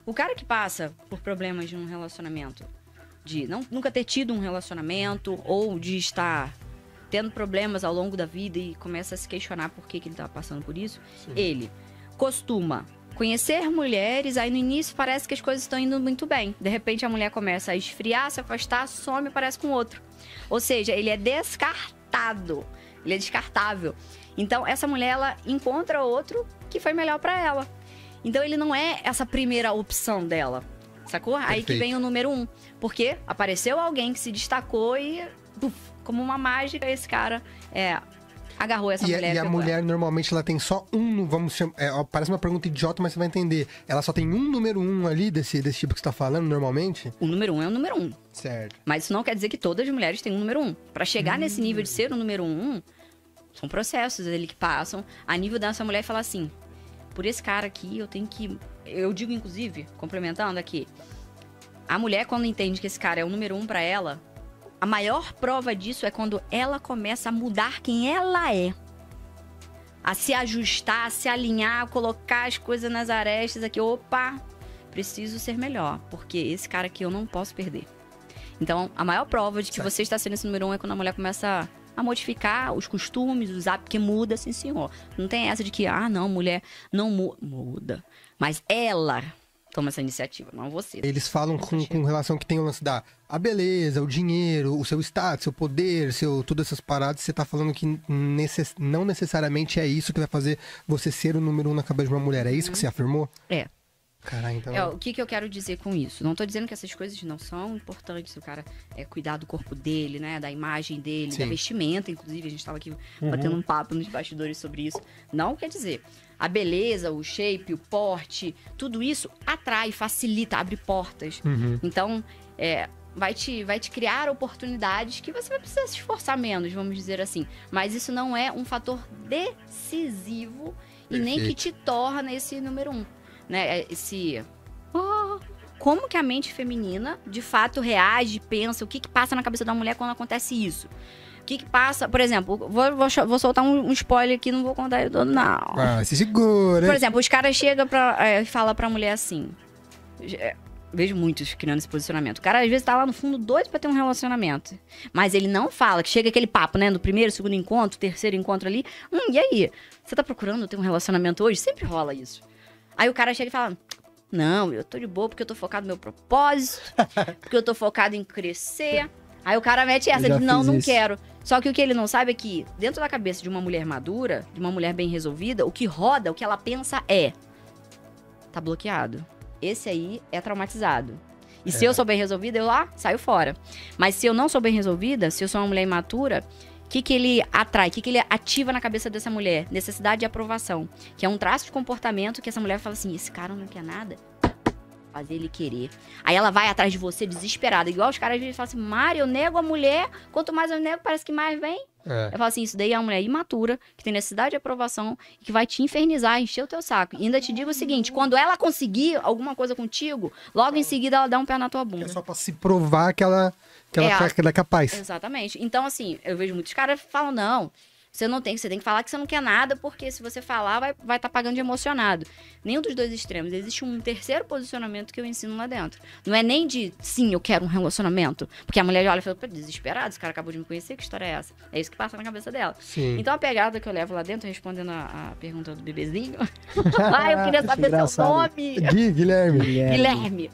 O cara que passa por problemas de um relacionamento, de nunca ter tido um relacionamento, ou de estar tendo problemas ao longo da vida e começa a se questionar por que ele tá passando por isso, ele costuma conhecer mulheres, aí no início parece que as coisas estão indo muito bem. De repente a mulher começa a esfriar, se afastar, some e parece com outro. Ou seja, ele é descartado, ele é descartável. Então essa mulher, ela encontra outro que foi melhor pra ela. Então ele não é essa primeira opção dela, sacou? Aí que vem o número 1. Porque apareceu alguém que se destacou e, como uma mágica, esse cara agarrou essa mulher. E a mulher, normalmente, ela tem só um, vamos chamar... parece uma pergunta idiota, mas você vai entender. Ela só tem um número 1 ali, desse tipo que você tá falando, normalmente? O número 1 é o número 1. Certo. Mas isso não quer dizer que todas as mulheres têm um número 1. Pra chegar nesse nível de ser o número 1, são processos ali que passam a nível dessa mulher e falar assim, por esse cara aqui, eu tenho que... Eu digo, inclusive, complementando aqui, a mulher, quando entende que esse cara é o número 1 pra ela, a maior prova disso é quando ela começa a mudar quem ela é. A se ajustar, a se alinhar, a colocar as coisas nas arestas aqui. Opa, preciso ser melhor, porque esse cara aqui eu não posso perder. Então, a maior prova de que você está sendo esse número 1 é quando a mulher começa a modificar os costumes, os hábitos, que muda, sim, senhor. Não tem essa de que, não, mulher não muda. Mas ela toma essa iniciativa, não você. Eles falam com relação que tem o lance da a beleza, o dinheiro, o seu status, seu poder, todas essas paradas. Você tá falando que não necessariamente é isso que vai fazer você ser o número 1 na cabeça de uma mulher. É isso que você afirmou? É. Caralho, então... O que eu quero dizer com isso? Não tô dizendo que essas coisas não são importantes. O cara cuidar do corpo dele, né? Da imagem dele, Sim. da vestimenta, inclusive. A gente tava aqui batendo um papo nos bastidores sobre isso. Não quer dizer... A beleza, o shape, o porte, tudo isso atrai, facilita, abre portas. Então, vai te criar oportunidades que você vai precisar se esforçar menos, vamos dizer assim. Mas isso não é um fator decisivo e nem que te torna esse número 1. Né? Como que a mente feminina, de fato, reage, pensa, o que passa na cabeça da mulher quando acontece isso? O que passa... Por exemplo, vou soltar um spoiler aqui, não vou contar ele todo, não. Se segura. Por exemplo, os caras chegam e falam pra mulher assim... Vejo muitos criando esse posicionamento. O cara, às vezes, tá lá no fundo doido pra ter um relacionamento. Mas ele não fala, que chega aquele papo, né? No primeiro, segundo encontro, terceiro encontro ali. E aí? Você tá procurando ter um relacionamento hoje? Sempre rola isso. Aí o cara chega e fala... Não, eu tô de boa porque eu tô focado no meu propósito. Porque eu tô focado em crescer. Aí o cara mete essa de não quero. Só que o que ele não sabe é que dentro da cabeça de uma mulher madura, de uma mulher bem resolvida, o que roda, o que ela pensa tá bloqueado. Esse aí é traumatizado. E se eu sou bem resolvida, eu saio fora. Mas se eu não sou bem resolvida, se eu sou uma mulher imatura, o que ele atrai? O que ele ativa na cabeça dessa mulher? Necessidade de aprovação. Que é um traço de comportamento que essa mulher fala assim, esse cara não quer nada. Fazer ele querer. Aí ela vai atrás de você desesperada. Igual os caras às vezes falam assim, Mari, eu nego a mulher, quanto mais eu nego, parece que mais vem. Eu falo assim, isso daí é uma mulher imatura, que tem necessidade de aprovação, e que vai te infernizar, encher o teu saco. E ainda te digo o seguinte, quando ela conseguir alguma coisa contigo, logo em seguida ela dá um pé na tua bunda. É só pra se provar que ela é capaz. Exatamente. Então, assim, eu vejo muitos caras que falam, não, você tem que falar que você não quer nada, porque se você falar, vai estar pagando de emocionado. Nenhum dos dois extremos. Existe um terceiro posicionamento que eu ensino lá dentro. Não é nem de, sim, eu quero um relacionamento. Porque a mulher já olha e fala, pô, desesperado, esse cara acabou de me conhecer, que história é essa? É isso que passa na cabeça dela. Sim. Então, a pegada que eu levo lá dentro, respondendo a pergunta do bebezinho. Eu queria saber seu nome. Guilherme.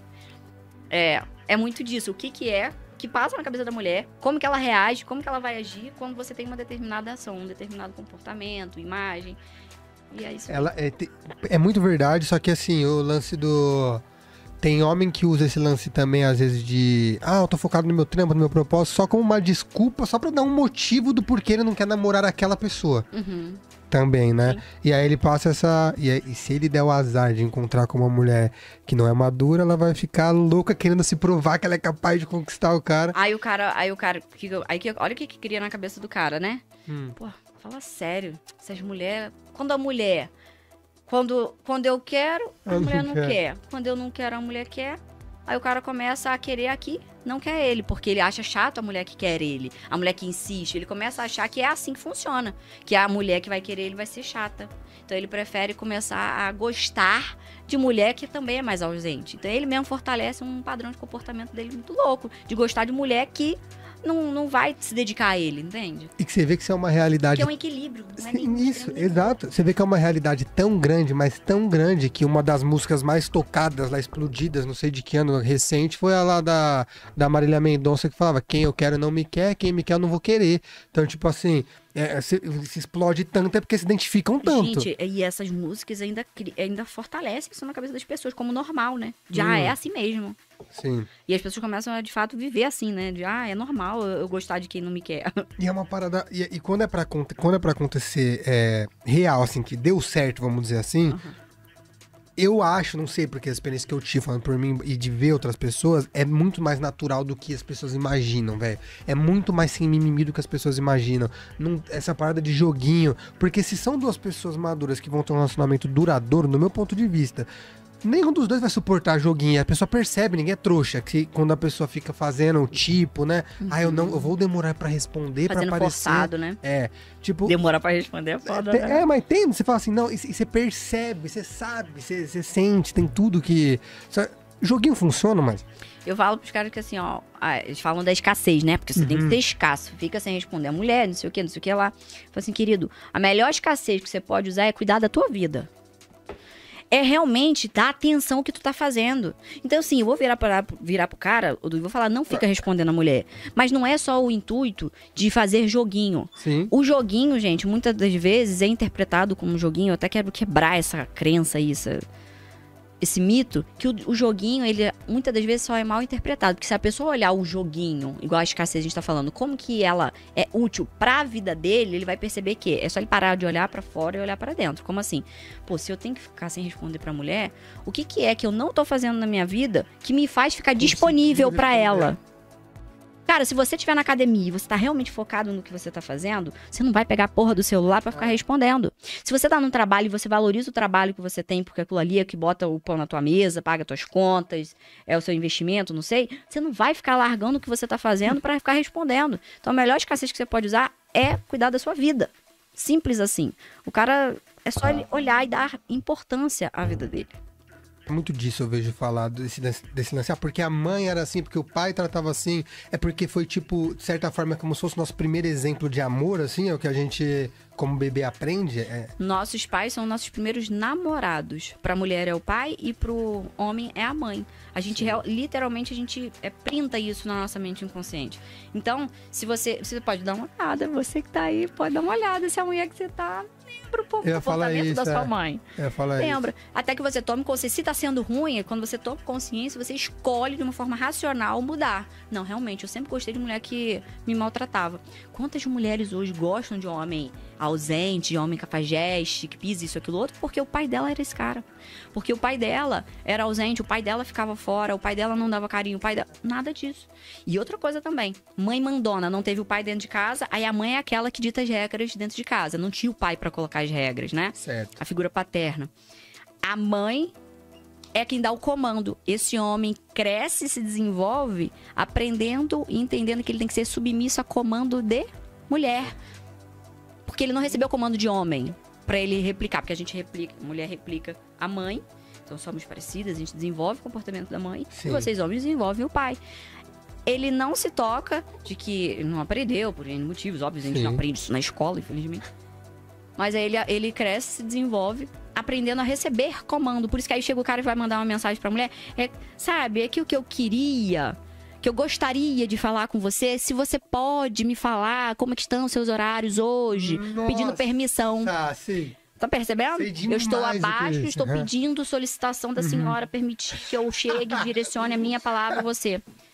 É muito disso. O que passa na cabeça da mulher, como que ela reage, como que ela vai agir quando você tem uma determinada ação, um determinado comportamento, imagem. E é isso. É muito verdade, só que assim, o lance do... Tem homem que usa esse lance também, às vezes, de... eu tô focado no meu trampo, no meu propósito, só como uma desculpa, só pra dar um motivo do porquê ele não quer namorar aquela pessoa. Também, né? Sim. E aí ele passa essa... E se ele der o azar de encontrar com uma mulher que não é madura, ela vai ficar louca querendo se provar que ela é capaz de conquistar o cara. Aí o cara... olha o que cria na cabeça do cara, né? Pô, fala sério. Essas mulheres... Quando eu quero, a mulher não quer. Quando eu não quero, a mulher quer. Aí o cara começa a querer aqui, não quer ele, porque ele acha chato a mulher que quer ele, a mulher que insiste. Ele começa a achar que é assim que funciona, que a mulher que vai querer ele vai ser chata. Então ele prefere começar a gostar de mulher que também é mais ausente. Então ele mesmo fortalece um padrão de comportamento dele muito louco, de gostar de mulher que não vai se dedicar a ele, entende? E que você vê que isso é uma realidade... Que é um equilíbrio. Não é Sim, isso, exato. Você vê que é uma realidade tão grande, mas tão grande, que uma das músicas mais tocadas, lá explodidas, não sei de que ano recente, foi a lá da Marília Mendonça, que falava: quem eu quero não me quer, quem me quer eu não vou querer. Então, tipo assim, se explode tanto é porque se identificam tanto. Gente, e essas músicas ainda fortalecem isso na cabeça das pessoas, como normal, né? Já é assim mesmo. Sim. E as pessoas começam a, de fato, viver assim, né? De, é normal eu gostar de quem não me quer. E é uma parada... E quando é pra acontecer real, assim, que deu certo, vamos dizer assim... Eu acho, não sei, porque a experiência que eu tive falando por mim e de ver outras pessoas, é muito mais natural do que as pessoas imaginam, velho. É muito mais sem mimimi do que as pessoas imaginam. Essa parada de joguinho. Porque se são duas pessoas maduras que vão ter um relacionamento duradouro, no meu ponto de vista, nenhum dos dois vai suportar joguinho. A pessoa percebe, ninguém é trouxa. Que quando a pessoa fica fazendo o tipo, né? Eu vou demorar pra responder, fazendo pra aparecer. Forçado, né? Tipo... Demorar pra responder é foda, né? Mas tem, você fala assim, não, e você percebe, você sabe, você sente, tem tudo que... Joguinho funciona, mas... Eu falo pros caras que assim, ó, eles falam da escassez, né? Porque você tem que ser escasso, fica sem responder a mulher, não sei o que lá. Fala assim, querido, a melhor escassez que você pode usar é cuidar da tua vida. É realmente dar atenção ao que tu tá fazendo. Então, assim, eu vou virar pro cara, e vou falar, não fica respondendo a mulher. Mas não é só o intuito de fazer joguinho. Sim. O joguinho, gente, muitas das vezes é interpretado como joguinho. Eu até quero quebrar essa crença aí, esse mito, que o joguinho, ele muitas das vezes só é mal interpretado. Porque se a pessoa olhar o joguinho, igual a escassez a gente tá falando, como que ela é útil pra vida dele, ele vai perceber que é só ele parar de olhar pra fora e olhar pra dentro. Como assim? Pô, se eu tenho que ficar sem responder pra mulher, o que é que eu não tô fazendo na minha vida que me faz ficar disponível pra ela? Cara, se você estiver na academia e você tá realmente focado no que você tá fazendo, você não vai pegar a porra do celular pra ficar respondendo. Se você tá num trabalho e você valoriza o trabalho que você tem, porque aquilo ali é que bota o pão na tua mesa, paga tuas contas, é o seu investimento, não sei, você não vai ficar largando o que você tá fazendo pra ficar respondendo. Então a melhor escassez que você pode usar é cuidar da sua vida. Simples assim. O cara, é só ele olhar e dar importância à vida dele. Muito disso eu vejo falar desse lance. Porque a mãe era assim, porque o pai tratava assim. É porque foi, tipo, de certa forma, como se fosse o nosso primeiro exemplo de amor, assim, é o que a gente, como bebê, aprende. Nossos pais são nossos primeiros namorados. Pra mulher é o pai e pro homem é a mãe. A gente, literalmente, a gente printa isso na nossa mente inconsciente. Então, se você pode dar uma olhada, você que tá aí, pode dar uma olhada se a mulher que você tá... Lembra um pouco do comportamento da sua mãe. Lembra. Até que você tome consciência. Se tá sendo ruim, quando você toma consciência, você escolhe de uma forma racional mudar. Não, realmente, eu sempre gostei de mulher que me maltratava. Quantas mulheres hoje gostam de homem ausente, de homem cafajeste, que pisa isso, aquilo outro? Porque o pai dela era esse cara. Porque o pai dela era ausente, o pai dela ficava fora, o pai dela não dava carinho, o pai dela... Nada disso. E outra coisa também. Mãe mandona, não teve o pai dentro de casa, aí a mãe é aquela que dita as regras dentro de casa. Não tinha o pai pra colocar as regras, né? Certo. A figura paterna. A mãe é quem dá o comando. Esse homem cresce e se desenvolve aprendendo e entendendo que ele tem que ser submisso a comando de mulher. Porque ele não recebeu comando de homem pra ele replicar. Porque a gente replica, a mulher replica a mãe. Então somos parecidas, a gente desenvolve o comportamento da mãe. Sim. E vocês homens desenvolvem o pai. Ele não se toca de que não aprendeu, por N motivos. Óbvio, a gente não aprende isso na escola, infelizmente. Mas aí ele cresce, se desenvolve, aprendendo a receber comando. Por isso que aí chega o cara e vai mandar uma mensagem pra mulher. Sabe, é que o que eu queria, que eu gostaria de falar com você, se você pode me falar como é que estão os seus horários hoje, pedindo permissão. Tá, sim. Tá percebendo? Eu estou abaixo, estou pedindo solicitação da senhora permitir que eu chegue e direcione a minha palavra a você.